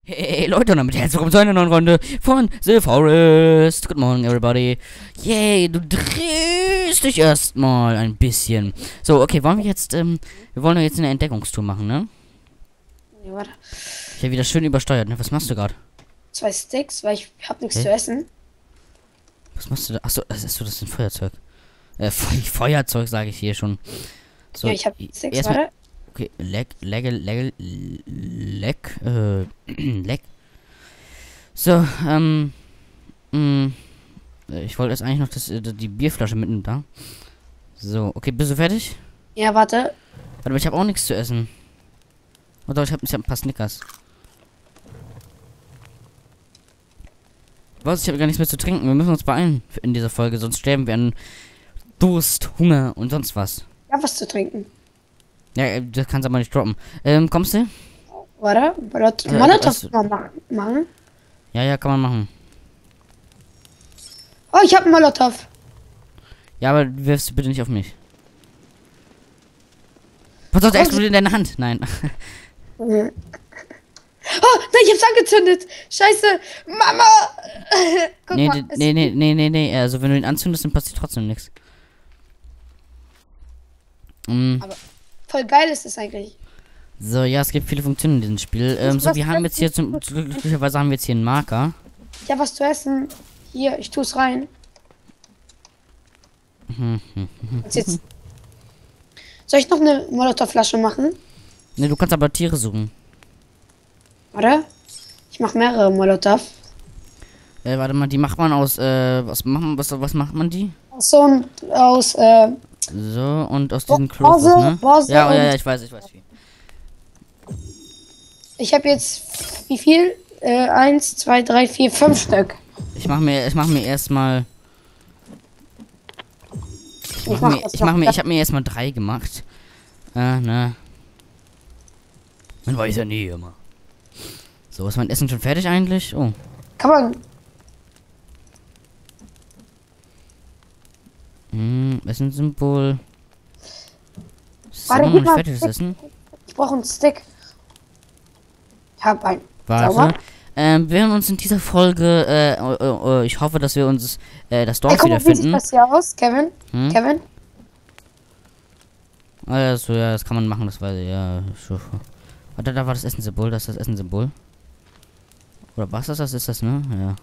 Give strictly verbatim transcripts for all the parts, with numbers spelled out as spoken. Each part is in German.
Hey Leute, und damit herzlich willkommen zu einer neuen Runde von The Forest. Good morning everybody. Yay, du drehst dich erstmal ein bisschen. So, okay, wollen wir jetzt, ähm, wir wollen jetzt eine Entdeckungstour machen, ne? Ja, warte. Ich habe wieder schön übersteuert, ne? Was machst du gerade? Zwei Sticks, weil ich hab nichts Hä? zu essen. Was machst du da? Achso, das ist so, das ist ein Feuerzeug. Äh, Fe Feuerzeug sage ich hier schon. So, Ja, ich hab Sticks, erstmal. warte. Okay, leck, leck, leck, leck, äh, leck. So, ähm, mh, ich wollte jetzt eigentlich noch das, äh, die Bierflasche mitnehmen da. So, okay, bist du fertig? Ja, warte. Warte mal, ich habe auch nichts zu essen. Oder ich habe ich hab ein paar Snickers. Was? Ich habe gar nichts mehr zu trinken. Wir müssen uns beeilen in dieser Folge, sonst sterben wir an Durst, Hunger und sonst was. Ich hab was zu trinken. Ja, äh, das kannst du aber nicht droppen. Ähm, kommst du? Warte. Molot Äh, Molotov weißt du- mal ma- machen. Ja, ja, kann man machen. Oh, ich hab einen Molotov. Ja, aber wirfst du bitte nicht auf mich. Was auf, der Oh, explodiert in deiner Hand. Nein. Mhm. Oh, nein, ich hab's angezündet. Scheiße. Mama. Guck nee, mal. d- es- nee, nee, nee, nee, nee. Also wenn du ihn anzündest, dann passiert trotzdem nichts. Mm, Aber voll geil ist es eigentlich. so, ja, es gibt viele Funktionen in diesem Spiel. Ähm, so, was wir haben jetzt hier essen? zum glücklicherweise haben wir jetzt hier einen Marker. Ich hab was zu essen. Hier, ich tu's rein. Mhm. Und jetzt. Soll ich noch eine Molotov-Flasche machen? Ne, du kannst aber Tiere suchen. Warte. Ich mach mehrere Molotov. Äh, warte mal, die macht man aus, äh, was machen, was, was macht man die? So und aus, äh, So, und aus diesen Bose, Clothes, ne? Bose Ja, oh, ja, und- ja, ich weiß, ich weiß wie. ich habe jetzt wie viel? Äh, eins, zwei, drei, vier, fünf Stück. Ich mach mir, ich mach mir erstmal. Ich mach mir, das ich noch. mach mir, ich hab mir erstmal drei gemacht. Äh, ne. Man weiß ja nie immer. So, ist mein Essen schon fertig eigentlich? Oh. Kann man. Hm, Essenssymbol. Ist Warte, immer noch gib nicht mal fertig, das Essen? Ich brauche einen Stick. Ich habe einen. Warte. Sauber. Ähm, wir werden uns in dieser Folge, äh, äh, äh, ich hoffe, dass wir uns, äh, das Dorf Ey, guck mal, wie sieht wiederfinden. das hier aus, Kevin? Hm? Kevin? Ah, ja, so, ja, das kann man machen, das weiß ich, ja. Schon. Warte, da war das Essenssymbol, das ist das Essenssymbol. Oder was ist das? Ist das, ne? Ja.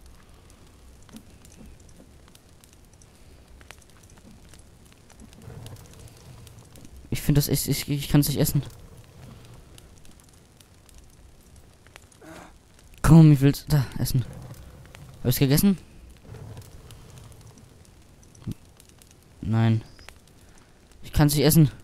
Ich finde das, ich, ich, ich kann es nicht essen. Komm, ich will's da essen. Hab ich's gegessen? Nein. Ich kann es nicht essen.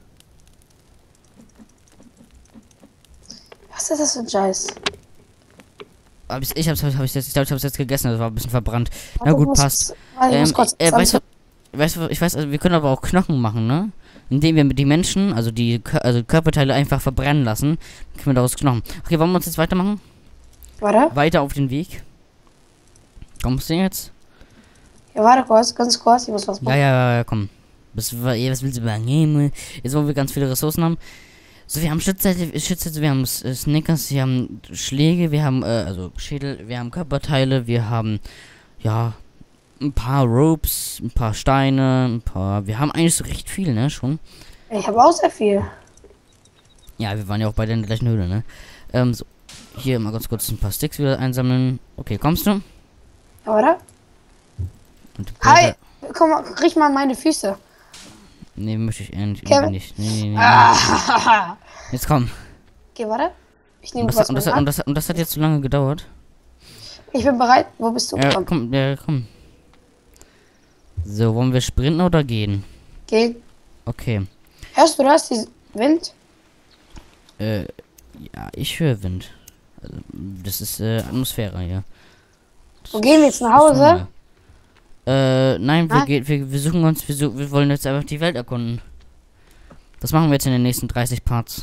Was ist das für ein Scheiß? Hab ich, ich hab's, hab ich jetzt, ich glaube, ich hab's jetzt gegessen, das war ein bisschen verbrannt. Na Warte, gut, ich muss- passt. warte, ich muss Ähm, kurz äh, weißt du, zusammen- weißt du, ich weiß, also wir können aber auch Knochen machen, ne? Indem wir mit die Menschen, also die Kör- also Körperteile einfach verbrennen lassen, dann können wir daraus Knochen. Okay, wollen wir uns jetzt weitermachen? Warte. Weiter auf den Weg. Kommst du jetzt? Ja, warte kurz, ganz kurz. Ich muss was Ja, machen. ja, ja, ja, komm. Was, wa- ja, was willst du sagen? Jetzt wollen wir ganz viele Ressourcen haben. So, wir haben Schütze, Schütze, wir haben S- äh, Snickers, wir haben Schläge, wir haben, äh, also Schädel, wir haben Körperteile, wir haben, ja, ein paar Ropes, ein paar Steine, ein paar, wir haben eigentlich so recht viel, ne, schon. Ich habe auch sehr viel. Ja, wir waren ja auch bei der gleichen Höhle, ne. Ähm, so, hier mal ganz kurz ein paar Sticks wieder einsammeln. Okay, kommst du? Ja, warte. Und Hi! Komm mal, riech mal meine Füße. Nee, möchte ich irgendwie Kevin? nicht. Nee, nee, nee. Ah. Jetzt komm. Okay, warte. Ich Und nehme das, was und, das, mit und, an. das, und das hat jetzt so lange gedauert. Ich bin bereit. Wo bist du? Ja, Komm. komm, ja, komm. So, wollen wir sprinten oder gehen? Geh. Okay. Hörst du das? Diesen Wind? Äh, ja, ich höre Wind. Also, das ist äh, Atmosphäre hier. Das Wo gehen wir jetzt nach ist Hause? normal. Äh, nein, wir, Ah. ge wir, wir suchen uns, wir, su wir wollen jetzt einfach die Welt erkunden. Das machen wir jetzt in den nächsten dreißig Parts.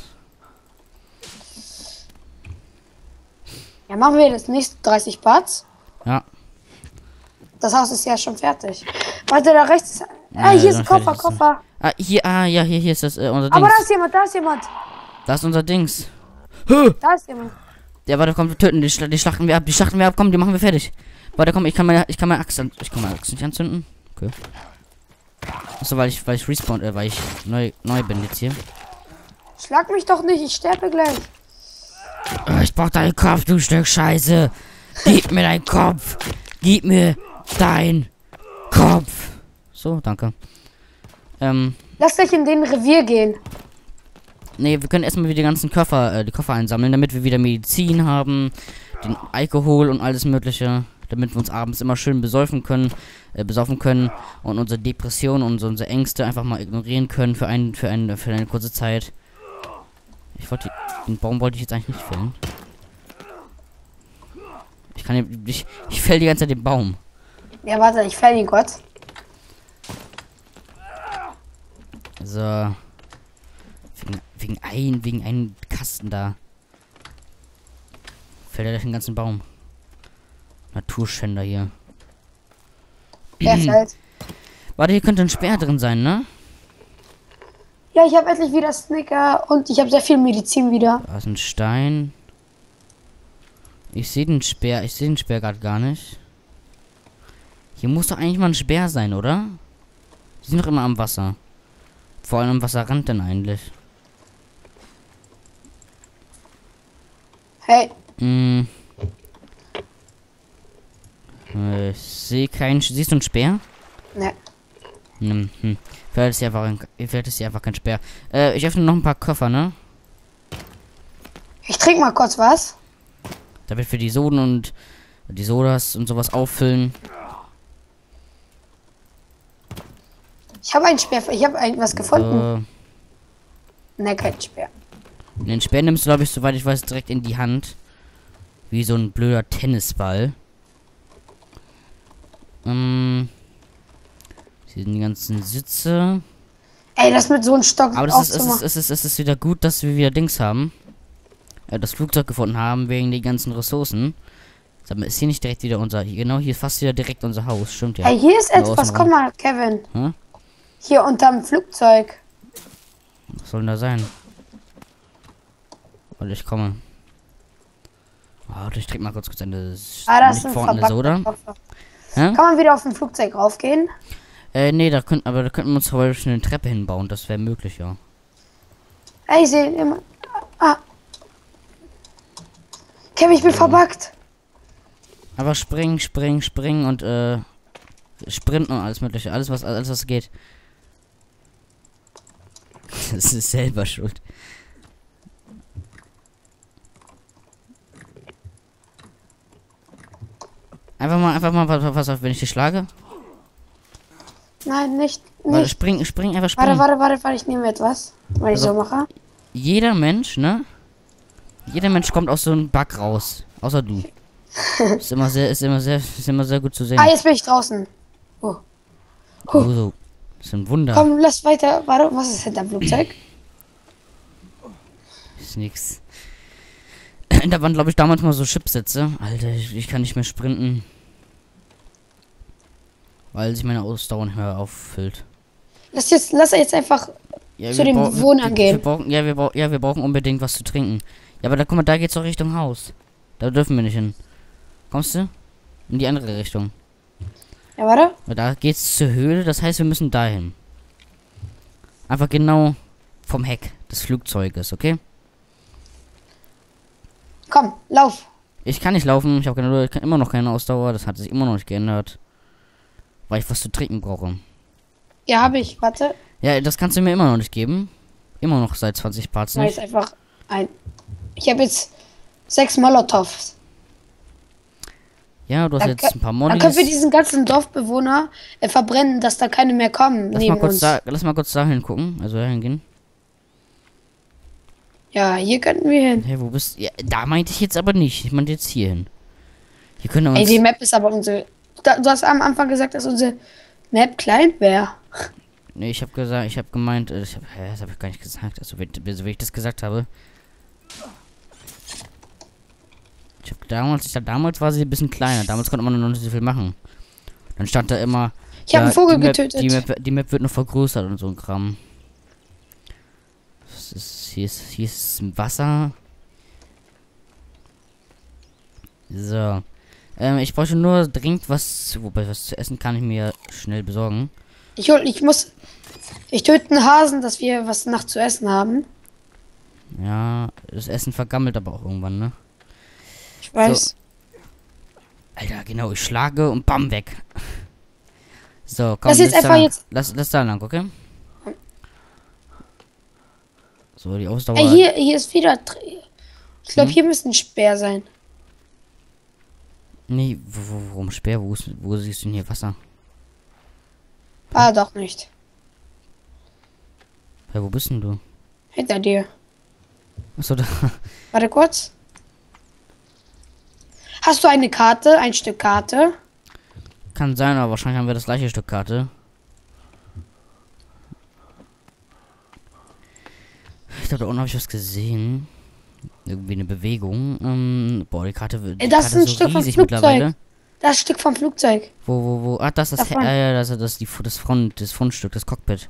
Ja, machen wir das nächste dreißig Parts. Ja. Das Haus ist ja schon fertig. Warte, da rechts ist. Ah, Ja, hier ist dann ein Koffer, fertig ist es. Koffer. Ah, hier, ah, ja, hier, hier ist das, äh, unser Aber Dings. da ist jemand, da ist jemand. Da ist unser Dings. Da ist jemand. Ja, warte, komm, wir töten die, Schla die schlachten wir ab, die schlachten wir ab, komm, die machen wir fertig. Warte, komm, ich kann meine, ich kann meine Axt, an ich kann meine Axt nicht anzünden. Okay. Achso, weil ich, weil ich respawn, äh, weil ich neu, neu bin jetzt hier. Schlag mich doch nicht, ich sterbe gleich. Oh, ich brauch deinen Kopf, du Stück Scheiße. Gib mir deinen Kopf. Gib mir deinen Kopf. So, danke. Ähm. Lass gleich in den Revier gehen. Nee, wir können erstmal wieder die ganzen Koffer, äh, die Koffer einsammeln, damit wir wieder Medizin haben, den Alkohol und alles mögliche, damit wir uns abends immer schön besäufen können, äh, besaufen können und unsere Depression und unsere Ängste einfach mal ignorieren können für ein, für eine, für eine kurze Zeit. Ich wollte, den Baum wollte ich jetzt eigentlich nicht fällen. Ich kann den, ich, ich fäll die ganze Zeit den Baum. Ja, warte, ich fäll ihn kurz. So. Wegen, wegen ein, wegen einem Kasten da. Fällt er durch den ganzen Baum. Naturschänder hier. Er fällt. Warte, hier könnte ein Speer drin sein, ne? Ja, ich habe endlich wieder Snicker und ich habe sehr viel Medizin wieder. Da ist ein Stein. Ich sehe den Speer, ich sehe den Speer gerade gar nicht. Hier muss doch eigentlich mal ein Speer sein, oder? Die sind doch immer am Wasser. Vor allem am Wasserrand denn eigentlich. Hey. Hm. Ich sehe keinen. Siehst du einen Speer? Ne. Hm, hm. Vielleicht ist hier einfach ein, vielleicht ist hier einfach kein Speer. Äh, ich öffne noch ein paar Koffer, ne? Ich trinke mal kurz was. Damit wir die Soden und die Sodas und sowas auffüllen. Ich habe ein Speer. Ich habe ein was gefunden. Äh, Ne, kein Speer. Den Speer nimmst du, glaube ich, soweit ich weiß, direkt in die Hand. Wie so ein blöder Tennisball. Ähm. Hier sind die ganzen Sitze. Ey, das mit so einem Stock. Aber das ist, es, ist, es, ist, es ist wieder gut, dass wir wieder Dings haben. Äh, das Flugzeug gefunden haben, wegen den ganzen Ressourcen. Sag mal, ist hier nicht direkt wieder unser... Hier, genau, hier ist fast wieder direkt unser Haus. Stimmt ja. Ey, hier ist Genau, etwas. außenrum. Komm mal, Kevin. Hm? Hier unterm Flugzeug. Was soll denn da sein? Weil ich komme. Oh, ich trinke mal kurz kurz eine, Ah, das ist ein vorne Soda. Koffer. Hä? Kann man wieder auf dem Flugzeug raufgehen? Äh, nee, da könnten, aber da könnten wir uns zum Beispiel eine Treppe hinbauen. Das wäre möglich, ja. Ey, ich sehe immer. Ah. Kevin, ich bin verbuggt. Aber springen, springen, springen und äh sprinten und alles mögliche. Alles was alles was geht. Das ist selber schuld. Einfach mal, einfach mal, pass auf, wenn ich dich schlage. Nein, nicht. Warte, nicht. spring, spring, einfach springen. Warte, warte, warte, warte, ich nehme etwas. Wenn ich Also- so mache. Jeder Mensch, ne? Jeder Mensch kommt aus so einem Bug raus. Außer du. Ist immer sehr, ist immer sehr, ist immer sehr gut zu sehen. Ah, jetzt bin ich draußen. Oh. Oh, so. Das ist ein Wunder. Komm, lass weiter. Warte, was ist hinterm Flugzeug? Ist nix. Da waren, glaube ich, damals mal so Chipsätze. Alter, ich, ich kann nicht mehr sprinten. Weil sich meine Ausdauer nicht mehr auffüllt. Lass jetzt, lass jetzt einfach Ja, zu wir den brauchen- Bewohnern wir, gehen. Wir brauchen, ja, wir, brauch, ja, wir brauchen unbedingt was zu trinken. Ja, aber da guck mal, da geht's doch Richtung Haus. Da dürfen wir nicht hin. Kommst du? In die andere Richtung. Ja, warte. Weil da geht's zur Höhle, das heißt, wir müssen dahin. Einfach genau vom Heck des Flugzeuges, okay? Komm, lauf. Ich kann nicht laufen, ich habe keine, immer noch keine Ausdauer, das hat sich immer noch nicht geändert. Weil ich was zu trinken brauche. Ja, habe ich. Warte. Ja, das kannst du mir immer noch nicht geben. Immer noch seit zwanzig Parts Nein, nicht. ist einfach ein. Ich habe jetzt sechs Molotovs. Ja, du hast Dann jetzt kö- ein paar Dann Monis. können wir diesen ganzen Dorfbewohner äh, verbrennen, dass da keine mehr kommen Lass neben mal kurz uns. da, lass mal kurz dahin gucken, also dahin gehen. Ja, hier könnten wir hin. Hey, wo bist du? Ja, da meinte ich jetzt aber nicht. Ich meinte jetzt hier hin. Hier können wir Ey, uns... die Map ist aber unsere. Da, du hast am Anfang gesagt, dass unsere Map klein wäre. Nee, ich habe gesagt, ich habe gemeint, äh, ich hab, hä, das habe ich gar nicht gesagt. Also, wie, so wie ich das gesagt habe. Ich habe damals, ich dachte, damals war sie ein bisschen kleiner. Damals konnte man noch nicht so viel machen. Dann stand da immer... Ich habe ja, einen Vogel die Map, getötet. Die Map, die Map wird noch vergrößert und so ein Kram. Das ist, hier ist, hier ist Wasser. So. Ähm, ich bräuchte nur dringend was. Wobei, was zu essen kann ich mir schnell besorgen. Ich, hol- ich muss. Ich töte einen Hasen, dass wir was nach zu essen haben. Ja, das Essen vergammelt aber auch irgendwann, ne? Ich weiß. So. Alter, genau, ich schlage und bam, weg. So, komm, Das ist lass da einfach lang. jetzt- Lass, lass da lang, okay? So, die Ausdauer. Ey, hier, hier ist wieder. Tr- Ich glaube, Hm? hier müsste ein Speer sein. Nee, wo, wo, warum Speer? Wo, ist, wo siehst du denn hier Wasser? Ah, doch nicht. Ja, wo bist denn du? Hinter dir. Achso, da. Warte kurz. Hast du eine Karte? Ein Stück Karte? Kann sein, aber wahrscheinlich haben wir das gleiche Stück Karte. Ich glaube, da unten habe ich was gesehen. Irgendwie eine Bewegung. Ähm, boah, die Karte wird. Ey, das ist ein Stück vom Flugzeug. Das Stück vom Flugzeug. Wo, wo, wo? Ah, das ist das. Da vorne. Äh, ja, das, das ist die, das Front, das Frontstück, das Cockpit.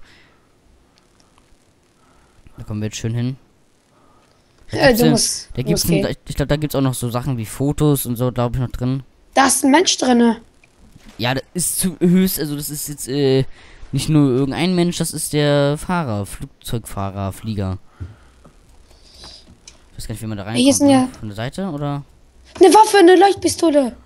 Da kommen wir jetzt schön hin. Da Äh, gibt's, du äh, musst, da du gibt's musst ein, gehen. ich glaube, da gibt's auch noch so Sachen wie Fotos und so, glaube ich, noch drin. Da ist ein Mensch drinne. Ja, das ist zu höchst, also das ist jetzt äh, nicht nur irgendein Mensch, das ist der Fahrer, Flugzeugfahrer, Flieger. Ich weiß gar nicht, wie man da reinkommt. Hier sind ne? ja- Von der Seite oder? Eine Waffe, eine Leuchtpistole.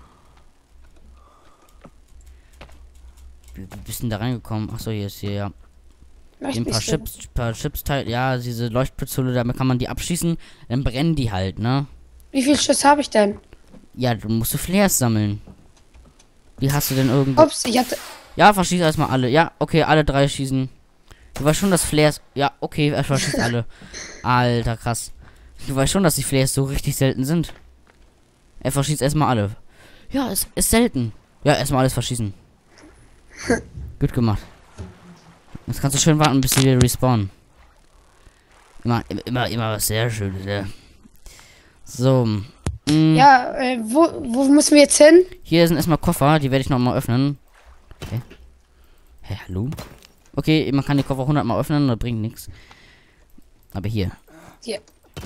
Wie, wie bist du denn da reingekommen? Achso, hier ist hier, ja. Ein paar Leuchtpistole. Chips, paar Chips, Teil, ja, diese Leuchtpistole, damit kann man die abschießen, dann brennen die halt, ne? Wie viel Schuss habe ich denn? Ja, du musst du Flares sammeln. Wie hast du denn irgendwo? Ups, ich hatte. Ja, verschieß erstmal alle. Ja, okay, alle drei schießen. Du weißt schon, dass Flares. Ja, okay, er verschießt alle. Alter, krass. Du weißt schon, dass die Flares so richtig selten sind. Er verschießt erstmal alle. Ja, es ist selten. Ja, erstmal alles verschießen. Gut gemacht. Jetzt kannst du schön warten, bis sie wieder respawnen. Immer, immer, immer was sehr Schönes, ja. So. Mh, Ja, äh, wo, wo müssen wir jetzt hin? Hier sind erstmal Koffer, die werde ich noch mal öffnen. Okay. Hä, hallo? Okay, man kann die Koffer hundert Mal öffnen, das bringt nichts. Aber hier. Hier.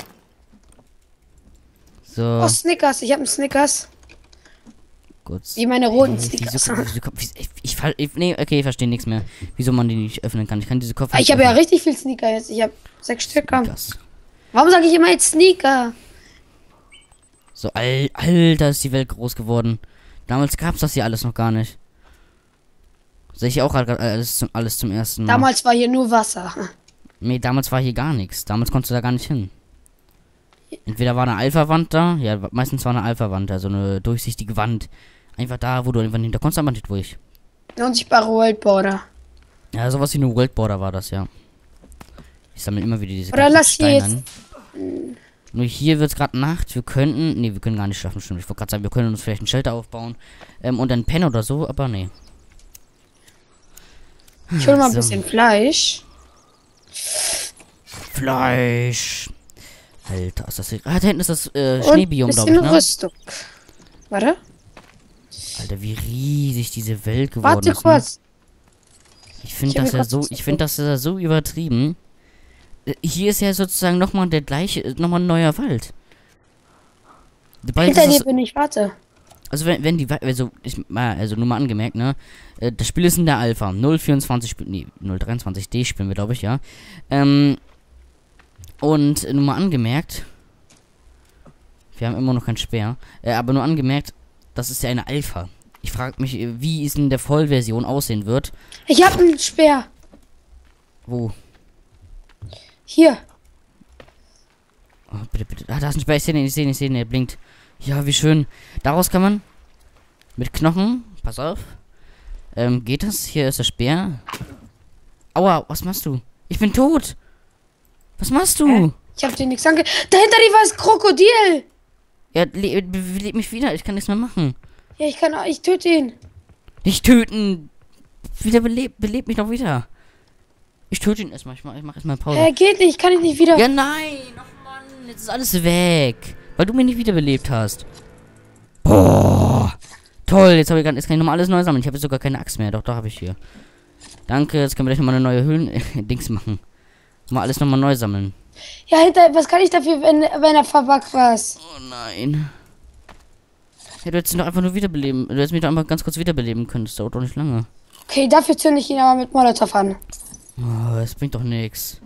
So. Oh, Snickers. Ich habe einen Snickers. Kurz. Wie meine roten Hey, Snickers. wieso, wieso, kommt- wieso, ich, ich, fall- ich, nee, okay, ich verstehe nichts mehr. Wieso man die nicht öffnen kann. Ich kann diese Koffer Ah, ich nicht habe ja öffnen. richtig viel Sneaker jetzt. Ich habe sechs Stück. Komm. Sneakers. Warum sage ich immer jetzt Sneaker? So, al alter, ist die Welt groß geworden. Damals gab's das hier alles noch gar nicht. Sehe ich auch grad alles zum, alles zum ersten Mal. Damals war hier nur Wasser. Nee, damals war hier gar nichts. Damals konntest du da gar nicht hin. Entweder war eine Alpha-Wand da, ja, meistens war eine Alpha-Wand, also eine durchsichtige Wand. Einfach da, wo du einfach hinter konntest, aber nicht durch. Eine unsichtbare Worldborder. Ja, sowas wie eine World Border war das, ja. Ich sammle immer wieder diese Oder ganzen lass hier Steine an. Nur hier wird es gerade Nacht. Wir könnten. Nee, wir können gar nicht schaffen, stimmt. Ich wollte gerade sagen, wir können uns vielleicht ein Shelter aufbauen. Ähm, und dann pennen oder so, aber nee. Ich hole mal ein So. bisschen Fleisch. Fleisch. Alter, ist das hier. Ah, da hinten ist das äh, Und Schneebiom, glaube bisschen ich, ne? Rüstung. Warte. Alter, wie riesig diese Welt geworden Warte ist. Ne? kurz. Ich finde Ich hab das mir ja kurz so, was ich finde das ja so übertrieben. Äh, Hier ist ja sozusagen nochmal der gleiche, äh, nochmal ein neuer Wald. Bald Hinter ist dir es, bin ich. Warte. also wenn, wenn die, Wa- also ich, mal- also nur mal angemerkt, ne, äh, das Spiel ist in der Alpha, null vierundzwanzig, Spiel- nee, null dreiundzwanzig D spielen wir, glaube ich, ja. Ähm, und äh, nur mal angemerkt, wir haben immer noch kein Speer, äh, aber nur angemerkt, das ist ja eine Alpha. Ich frage mich, äh, wie es in der Vollversion aussehen wird. Ich habe einen Speer. Wo? Hier. Oh, bitte, bitte. Ah, da ist ein Speer. Ich sehe den, ich sehe den, ich sehe den, der blinkt. Ja, wie schön. Daraus kann man mit Knochen, pass auf. Ähm, geht das? Hier ist der Speer. Aua, was machst du? Ich bin tot. Was machst du? Hä? Ich habe dir nichts ange... Dahinter dir war das Krokodil. Ja, le belebt mich wieder. Ich kann nichts mehr machen. Ja, ich kann auch... Ich töte ihn. Nicht töten. Wieder belebt, belebt mich doch wieder. Ich töte ihn erstmal. Ich mach, ich mach erstmal Pause. Er geht nicht. Ich kann ihn nicht wieder... Ja, nein. Oh Mann, jetzt ist alles weg. Weil du mich nicht wiederbelebt hast. Boah. Toll, jetzt, hab ich grad, jetzt kann ich nochmal alles neu sammeln. Ich habe sogar keine Axt mehr. Doch, da habe ich hier. Danke, jetzt können wir gleich nochmal eine neue Höhlen-Dings machen. Mal alles nochmal neu sammeln. Ja, hinter... Was kann ich dafür, wenn, wenn er verbuggt war? Oh nein. Ja, du hättest ihn doch einfach nur wiederbeleben. Du hättest mich doch einfach ganz kurz wiederbeleben können. Das dauert doch nicht lange. Okay, dafür zünde ich ihn aber mit Molotov an. Oh, das bringt doch nichts.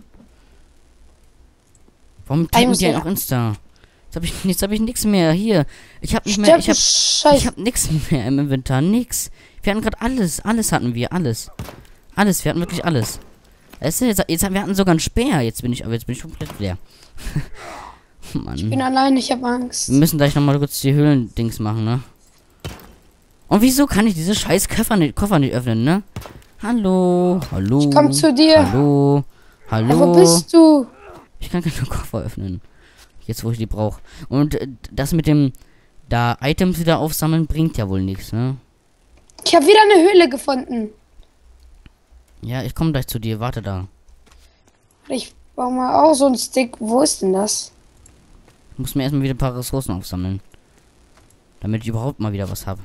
Warum Ah, ich tippen muss die einen ja- auch Insta? Jetzt habe ich, jetzt hab ich nichts mehr. Hier. Ich habe nicht mehr. Stimmt, Ich habe Scheiße. ich hab nichts mehr im Inventar. Nix. Wir hatten gerade alles. Alles hatten wir. Alles. Alles. Wir hatten wirklich alles. Weißt du, jetzt, jetzt haben wir hatten sogar einen Speer. Jetzt bin ich, aber jetzt bin ich komplett leer. Mann. Ich bin allein, ich habe Angst. Wir müssen gleich nochmal kurz die Höhlendings machen, ne? Und wieso kann ich diese scheiß Koffer nicht, Koffer nicht öffnen, ne? Hallo, hallo. Ich komm zu dir. Hallo, hallo. Ja, wo bist du? Ich kann keine Koffer öffnen. Jetzt, wo ich die brauche. Und äh, das mit dem, da Items wieder aufsammeln, bringt ja wohl nichts, ne? Ich habe wieder eine Höhle gefunden. Ja, ich komme gleich zu dir. Warte da. Ich baue mal auch so einen Stick. Wo ist denn das? Ich muss mir erstmal wieder ein paar Ressourcen aufsammeln. Damit ich überhaupt mal wieder was habe.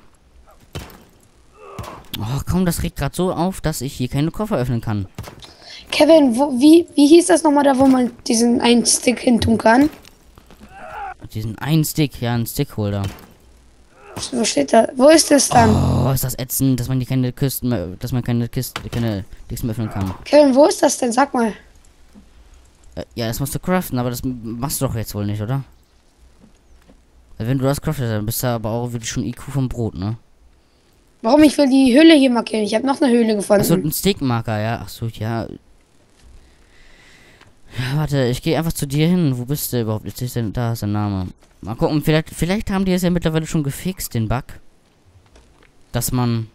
Oh, komm, das regt gerade so auf, dass ich hier keine Koffer öffnen kann. Kevin, wo, wie, wie hieß das nochmal da, wo man diesen einen Stick hintun kann? Diesen einen Stick, ja, ein Stickholder. Wo steht da? Wo ist das dann? Oh, ist das ätzend, dass man die keine Kisten mehr, dass man keine Kisten, keine Dings mehr öffnen kann. Kevin, wo ist das denn? Sag mal. Äh, ja, das musst du craften, aber das m- machst du doch jetzt wohl nicht, oder? Weil wenn du das craftest, dann bist du aber auch wirklich schon I Q vom Brot, ne? Warum? Ich will die Höhle hier markieren. Ich habe noch eine Höhle gefunden. Achso, ein Stickmarker, ja. Achso, ja. Ja, warte, ich gehe einfach zu dir hin. Wo bist du überhaupt? Jetzt ist denn, da ist der Name. Mal gucken, vielleicht, vielleicht haben die es ja mittlerweile schon gefixt, den Bug. Dass man.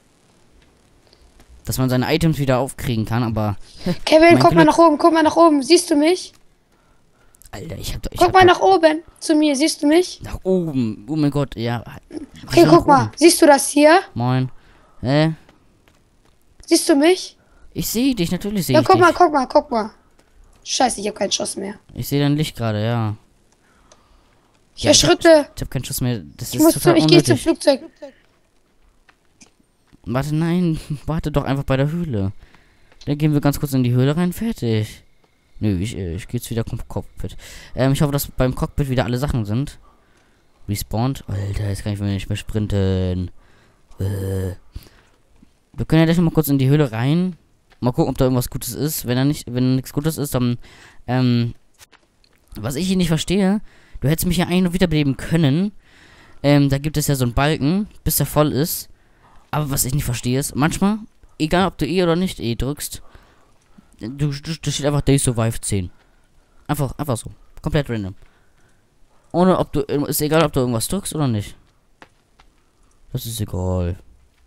Dass man seine Items wieder aufkriegen kann, aber. Kevin, mein guck mal Glück- nach oben, guck mal nach oben. Siehst du mich? Alter, ich hab doch. Ich Guck hab mal doch nach oben. Zu mir. Siehst du mich? nach oben. Oh mein Gott, ja. Okay, Nach guck mal. oben. Siehst du das hier? Moin. Äh, Siehst du mich? ich sehe dich, natürlich sehe Ja, ich guck dich. mal, guck mal, guck mal. Scheiße, ich habe keinen Schuss mehr. Ich sehe dein Licht gerade, ja. Ich Ja, höre Schritte. Ich habe keinen Schuss mehr. Das Ich ist muss zu, total ich gehe zum unnötig. Flugzeug. Warte, nein. Warte doch einfach bei der Höhle. Dann gehen wir ganz kurz in die Höhle rein. Fertig. Nö, ich, äh, ich gehe jetzt wieder zum Cockpit. Ähm, ich hoffe, dass beim Cockpit wieder alle Sachen sind. Respawned. Alter, jetzt kann ich nicht mehr sprinten. Äh. Wir können ja gleich noch mal kurz in die Höhle rein. Mal gucken, ob da irgendwas Gutes ist. Wenn da nicht, wenn nichts Gutes ist, dann, ähm, was ich hier nicht verstehe, du hättest mich ja eigentlich noch wiederbeleben können. Ähm, da gibt es ja so einen Balken, bis der voll ist. Aber was ich nicht verstehe ist, manchmal, egal ob du E oder nicht E drückst, du, du, da steht einfach Day Survive zehn. Einfach, einfach so. Komplett random. Ohne ob du, ist egal ob du irgendwas drückst oder nicht. Das ist egal.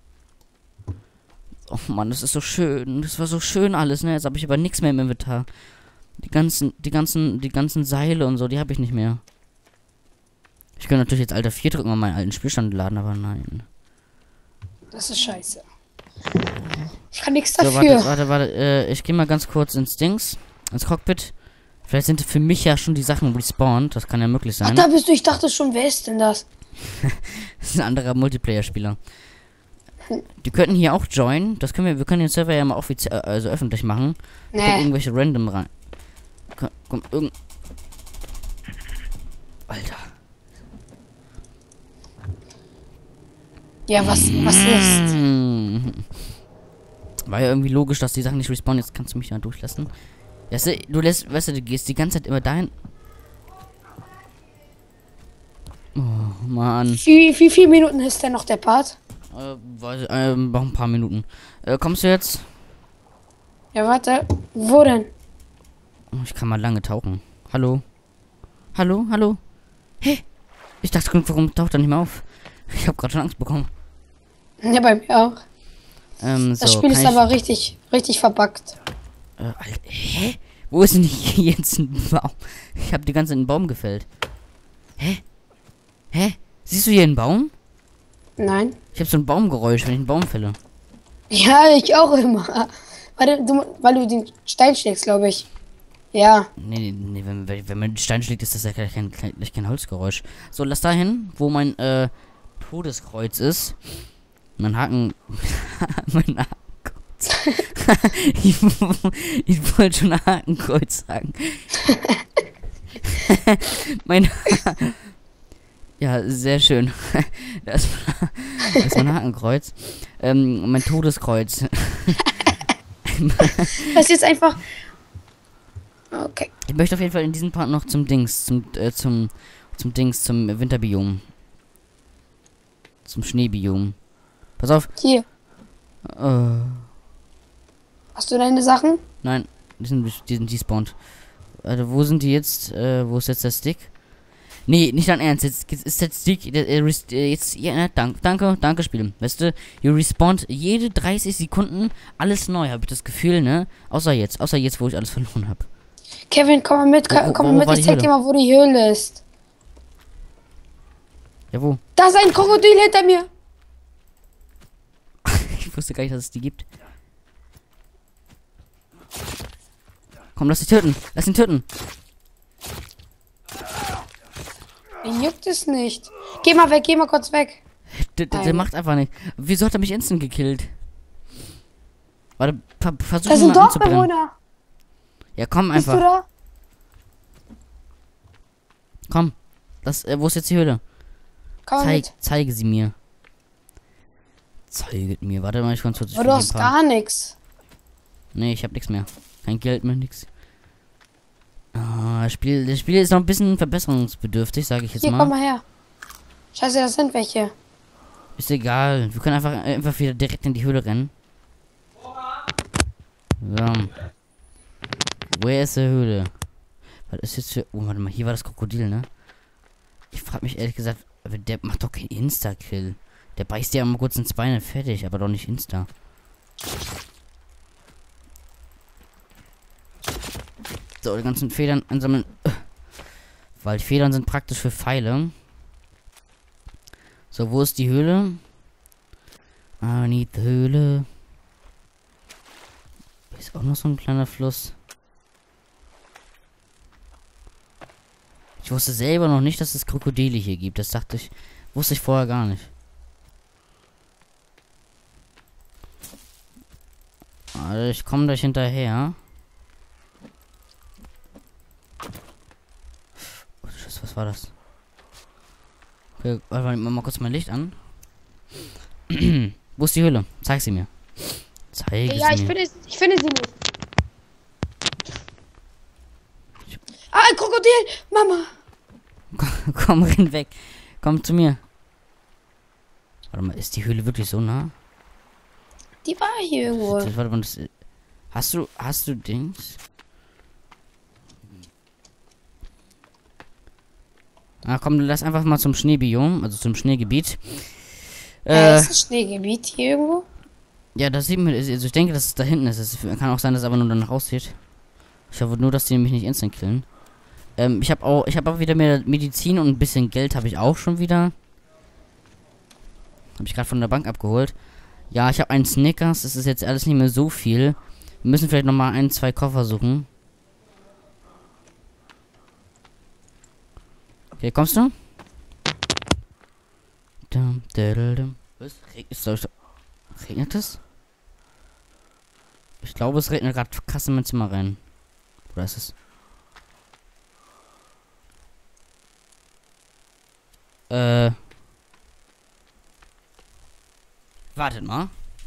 Oh Mann, das ist so schön. Das war so schön alles, ne? Jetzt habe ich aber nichts mehr im Inventar. Die ganzen, die ganzen, die ganzen Seile und so, die habe ich nicht mehr. Ich könnte natürlich jetzt Alter vier drücken und meinen alten Spielstand laden, aber nein. Das ist scheiße. Ich kann nichts So, dafür. warte, warte, warte. Äh, ich gehe mal ganz kurz ins Dings, ins Cockpit. Vielleicht sind für mich ja schon die Sachen respawned. Das kann ja möglich Ach, sein. da bist du. Ich dachte schon, wer ist denn das? Das ist ein anderer Multiplayer-Spieler. Die könnten hier auch joinen. Das können wir, wir können den Server ja mal offiziell, also öffentlich machen. Kommt Nee. irgendwelche random rein. Komm, komm irgend. Alter. Ja, was, was ist? Hm. War ja irgendwie logisch, dass die Sachen nicht respawnen. Jetzt kannst du mich ja durchlassen. Weißt du, du lässt, weißt du, du gehst die ganze Zeit immer dahin. Oh, Mann. Wie, wie viele Minuten ist denn noch der Part? Äh, weiß, äh, noch ein paar Minuten. Äh, kommst du jetzt? Ja, warte. Wo denn? Oh, ich kann mal lange tauchen. Hallo? Hallo? Hallo? Hey! Ich dachte, warum taucht er nicht mehr auf? Ich habe gerade schon Angst bekommen. Ja, bei mir auch. Ähm, so, Das Spiel ist kann ich- aber richtig, richtig verbuggt. Äh, Alter, hä? Wo ist denn hier jetzt ein Baum? Ich habe die ganze Zeit einen Baum gefällt. Hä? Hä? Siehst du hier einen Baum? Nein. Ich habe so ein Baumgeräusch, wenn ich einen Baum fälle. Ja, ich auch immer. Weil du, weil du den Stein schlägst, glaube ich. Ja. Nee, nee, nee wenn, wenn wenn man den Stein schlägt, ist das ja kein, kein, kein, kein Holzgeräusch. So, lass da hin, wo mein äh, Todeskreuz ist. Mein Haken. mein Hakenkreuz. ich ich wollte schon Hakenkreuz sagen. mein Ja, sehr schön. Das war, das war ein Hakenkreuz. Ähm, mein Todeskreuz. Das ist jetzt einfach. Okay. Ich möchte auf jeden Fall in diesem Part noch zum Dings, zum, äh, zum, zum Dings, zum Winterbiom. Zum Schneebiom. Pass auf. Hier. Äh, Hast du deine Sachen? nein, die sind, die sind despawned. Also, wo sind die jetzt? Äh, wo ist jetzt der Stick? Nee, nicht dein Ernst. Jetzt, jetzt ist der Stick. Der, äh, res- äh, jetzt, ja, danke, danke, danke, Spiel. Weißt du, you respawned jede dreißig Sekunden alles neu, habe ich das Gefühl, ne? Außer jetzt, außer jetzt, wo ich alles verloren habe. Kevin, komm mal mit, Wo- wo- komm wo mal mit, war ich die zeig Höhle? dir mal, wo die Höhle ist. Ja, wo? Da ist ein Krokodil hinter mir. Ich wusste gar nicht, dass es die gibt. Komm, lass dich töten. Lass ihn töten. Mir juckt es nicht. Geh mal weg, geh mal kurz weg. Der, der, der macht einfach nicht. Wieso hat er mich instant gekillt? Warte, ver versuch Das ihn sind mal anzubrennen. Dorfbewohner. Ja, komm Bist du einfach. da? Komm. Das, äh, wo ist jetzt die Höhle? Komm mal Zeig, mit. zeige sie mir. Zeiget mir. Warte mal, ich kann kurz. Aber du hast gar nichts. Nee, ich hab nichts mehr. Kein Geld mehr, nix. Ah, das Spiel, das Spiel ist noch ein bisschen verbesserungsbedürftig, sage ich jetzt Hier, mal. komm mal her. Scheiße, das sind welche. Ist egal. Wir können einfach, einfach wieder direkt in die Höhle rennen. So. Wo ist die Höhle? Was ist jetzt für. Oh, warte mal, hier war das Krokodil, ne? Ich frage mich ehrlich gesagt, aber der macht doch keinen Insta-Kill. Der beißt dir mal kurz ins Bein, fertig, aber doch nicht Insta. So, die ganzen Federn einsammeln. Weil die Federn sind praktisch für Pfeile. So, wo ist die Höhle? I need the Höhle. Hier ist auch noch so ein kleiner Fluss. Ich wusste selber noch nicht, dass es Krokodile hier gibt. Das dachte ich, wusste ich vorher gar nicht. Also ich komme gleich hinterher. Oh, Scheiße, was war das? Okay, warte mal kurz mein Licht an. Wo ist die Höhle? Zeig sie mir. Zeig Ja, sie ich mir. finde, ich finde sie nicht. Ah, ein Krokodil! Mama! Komm, komm, renn weg. Komm zu mir. Warte mal, ist die Höhle wirklich so nah? Die war hier irgendwo. Warte, warte mal, das, hast du, hast du Dings? Ah, komm, lass einfach mal zum Schneebiom, also zum Schneegebiet. Äh, Äh, ist das Schneegebiet hier irgendwo? ja, das sieht man, also ich denke, dass es da hinten ist. Es kann auch sein, dass es aber nur danach aussieht. Ich hoffe nur, dass die mich nicht instant killen. Ähm, ich habe auch, ich habe auch wieder mehr Medizin und ein bisschen Geld habe ich auch schon wieder. Habe ich gerade von der Bank abgeholt. Ja, ich habe einen Snickers. Das ist jetzt alles nicht mehr so viel. Wir müssen vielleicht noch mal ein, zwei Koffer suchen. Okay, kommst du? Dum, dum, dum. Was? Regnet, regnet es? Ich glaube, es regnet gerade krass in mein Zimmer rein. Oder ist es? Äh. Wartet mal.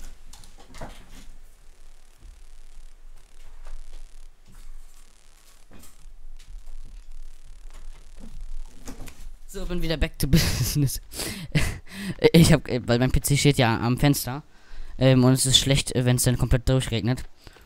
So, bin wieder back to business. Ich hab, weil mein P C steht ja am Fenster. Ähm, und es ist schlecht, wenn es dann komplett durchregnet.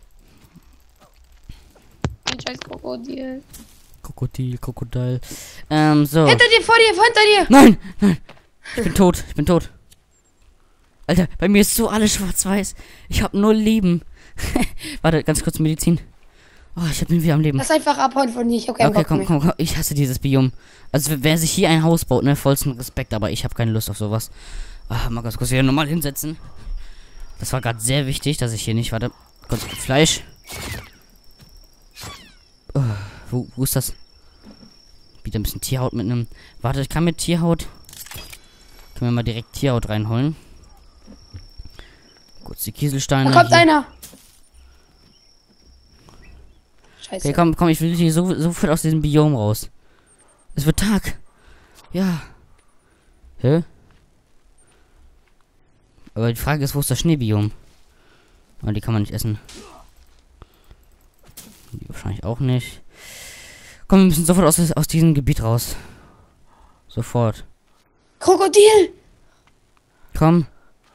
Ein scheiß Krokodil. Krokodil, Krokodil. Ähm, so. Hinter dir, vor dir, hinter dir! Nein, nein. Ich bin tot, ich bin tot. Alter, bei mir ist so alles schwarz-weiß. Ich hab null Leben. Warte, ganz kurz Medizin. Oh, ich hab ihn wieder am Leben. Lass einfach abhauen von dir. Ich hab keinen Okay, Bock komm, mehr. komm, komm. Ich hasse dieses Biom. Also, wer sich hier ein Haus baut, ne, vollsten Respekt, aber ich habe keine Lust auf sowas. Ah, mal ganz kurz wieder normal hinsetzen. Das war gerade sehr wichtig, dass ich hier nicht, warte, kurz Fleisch. Oh, wo, wo ist das? Wieder ein bisschen Tierhaut mitnehmen. Warte, ich kann mit Tierhaut. Können wir mal direkt Tierhaut reinholen. Kurz die Kieselsteine. Da kommt hier. einer. Scheiße. Okay, komm, komm, ich will hier so, sofort aus diesem Biom raus. Es wird Tag. Ja. Hä? Aber die Frage ist, wo ist das Schneebiom? Aber die kann man nicht essen. Die wahrscheinlich auch nicht. Komm, wir müssen sofort aus, aus diesem Gebiet raus. Sofort. Krokodil! Komm.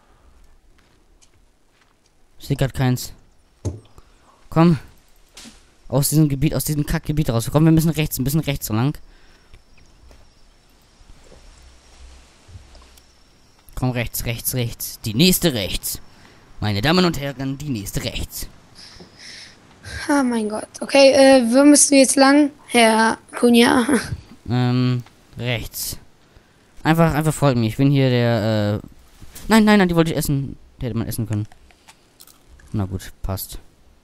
Ich sehe gerade keins. Komm. Aus diesem Gebiet, aus diesem Kackgebiet raus. Komm, wir müssen rechts, ein bisschen rechts so lang. Komm, rechts, rechts, rechts. Die nächste rechts. Meine Damen und Herren, die nächste rechts. Ah, mein Gott. Okay, äh, wo müssen wir jetzt lang? Herr Kunja. Ähm, rechts. Einfach, einfach folgen mir. Ich bin hier der, äh... Nein, nein, nein, die wollte ich essen. Die hätte man essen können. Na gut, passt.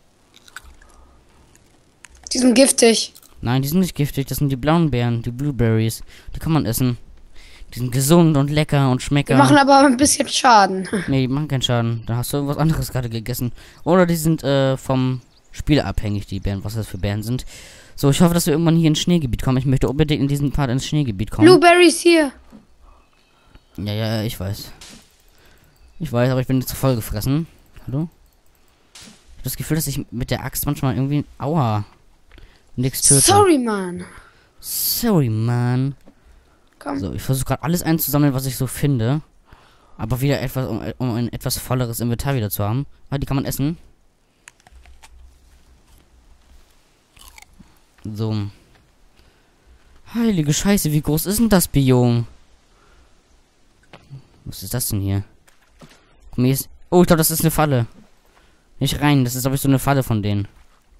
Die sind giftig. Nein, die sind nicht giftig. Das sind die blauen Beeren, die Blueberries. Die kann man essen. Die sind gesund und lecker und schmecker. Die machen aber ein bisschen Schaden. Nee, die machen keinen Schaden. Da hast du irgendwas anderes gerade gegessen. Oder die sind, äh, vom Spiel abhängig, die Beeren, was das für Beeren sind. So, ich hoffe, dass wir irgendwann hier ins Schneegebiet kommen. Ich möchte unbedingt in diesem Part ins Schneegebiet kommen. Blueberries hier. Ja, ja, ich weiß. Ich weiß, aber ich bin jetzt zu voll gefressen. Hallo? Ich habe das Gefühl, dass ich mit der Axt manchmal irgendwie... Aua. Nix töte. Sorry, Mann. Sorry, Mann. Komm. So, ich versuche gerade alles einzusammeln, was ich so finde. Aber wieder etwas, um, um ein etwas volleres Inventar wieder zu haben. Ah, die kann man essen. So. Heilige Scheiße, wie groß ist denn das Biom? Was ist das denn hier? Guck mal, hier ist... Oh, ich glaube, das ist eine Falle. Nicht rein, das ist, glaube ich, so eine Falle von denen.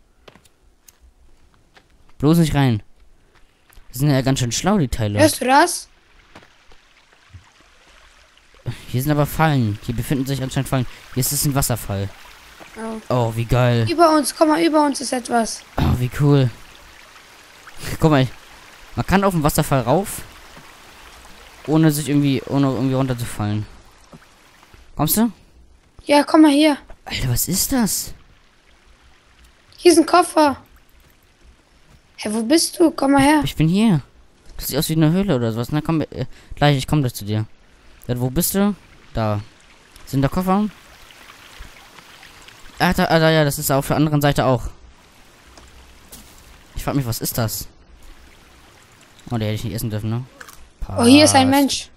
Bloß nicht rein. Die sind ja ganz schön schlau, die Teile. Hörst du das? Hier sind aber Fallen. Hier befinden sich anscheinend Fallen. Hier ist es ein Wasserfall. Oh. Oh, wie geil. Über uns, komm mal, über uns ist etwas. Oh, wie cool. Guck mal, man kann auf den Wasserfall rauf, ohne sich irgendwie, ohne irgendwie runterzufallen. Kommst du? Ja, komm mal hier. Alter, was ist das? Hier ist ein Koffer. Hä, wo bist du? Komm mal her. Ich bin hier. Das sieht aus wie eine Höhle oder sowas. Na komm, äh, gleich, ich komme gleich zu dir. Ja, wo bist du? Da. Sind da Koffer? Ah, da, ah, da, ja, das ist auf der anderen Seite auch. Ich frage mich, was ist das? Oh, der hätte ich nicht essen dürfen, ne? Oh, hier ist ein Mensch.